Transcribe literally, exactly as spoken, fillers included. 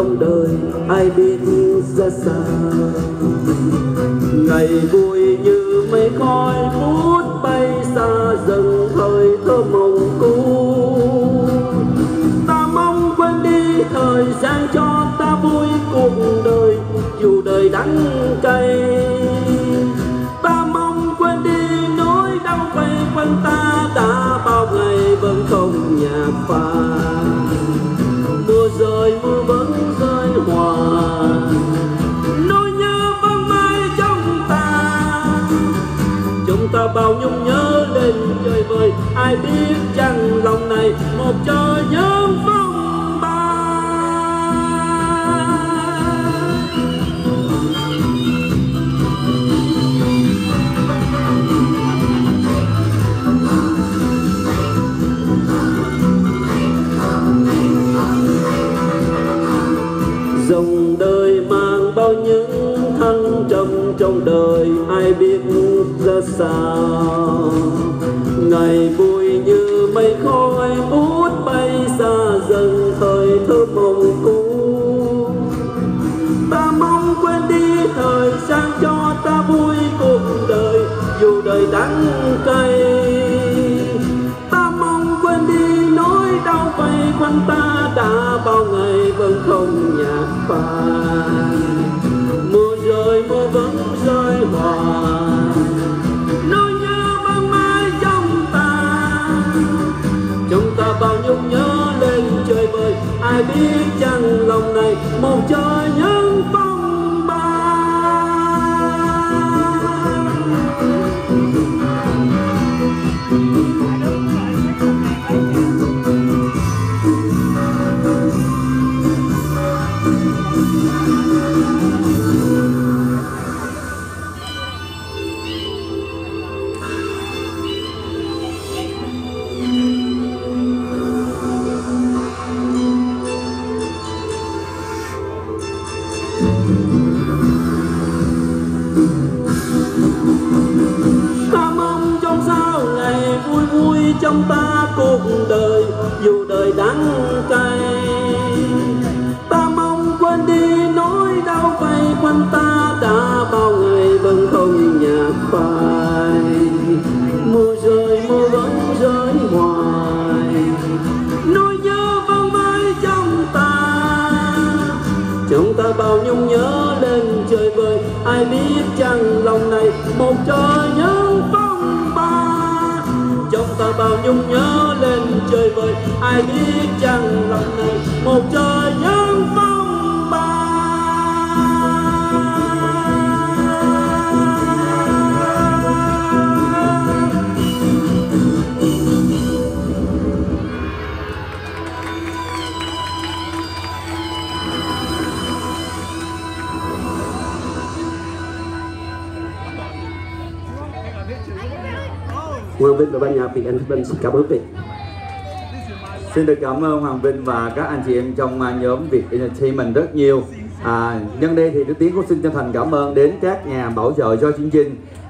trong đời ai biết ra sao. Ngày vui như mây khói phút bay xa dần thời thơ mộng cũ. Ta mong quên đi thời gian cho ta vui cuộc đời dù đời đắng cay. Ta mong quên đi nỗi đau vây quanh ta đã bao ngày vẫn không nhạt phai. Mưa rơi mưa vẫn rơi hòa, nỗi nhớ vẫn mãi trong ta. Chúng ta bao nhung nhớ lên trời vời, ai biết chăng lòng này một trời nhớ phong ba. Dòng đời mang bao những thăng trầm trong đời ai biết ra sao. Ngày vui như mây khói bút bay xa dần thời thơ mộng cũ. Ta mong quên đi thời gian cho ta vui cuộc đời dù đời đắng cay. Ta mong quên đi nỗi đau vây quanh ta đã bao ngày vẫn không nhạt phai. Mưa rơi mưa vẫn rơi hòa, nỗi nhớ vẫn mãi trong ta. Chúng ta bao nhung nhớ lên trời vời, ai biết chăng lòng này một trời nhân phong ba. Ta mong trong sao ngày vui vui trong ta cuộc đời dù đời đắng cay. Ta mong quên đi nỗi đau vây quanh ta đã bao ngày vẫn không nhạt phai. Mưa rơi mưa vẫn rơi hoài, nỗi nhớ vẫn mãi trong ta. Chúng ta bao nhung nhớ lên trời vời, ai biết chăng lòng này một trời nhớ phong ba. Chúng ta bao nhung nhớ lên trời vời, ai biết chăng lòng này một trời nhớ phong ba. Hoàng Vinh và ban nhạc Việt Entertainment xin cảm ơn quý vị. Xin được cảm ơn Hoàng Vinh và các anh chị em trong nhóm Việt Entertainment rất nhiều. À, nhân đây thì Đức Tiến cũng xin chân thành cảm ơn đến các nhà bảo trợ cho chương trình